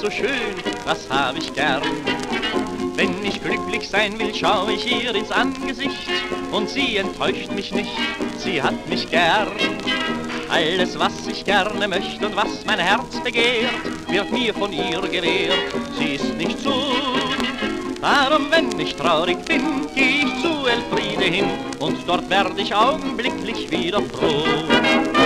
so schön, das hab ich gern. Wenn ich glücklich sein will, schau ich ihr ins Angesicht und sie enttäuscht mich nicht, sie hat mich gern. Alles, was ich gerne möchte und was mein Herz begehrt, wird mir von ihr gewährt, sie ist nicht so. Darum, wenn ich traurig bin, geh ich zu Elfriede hin und dort werd ich augenblicklich wieder froh.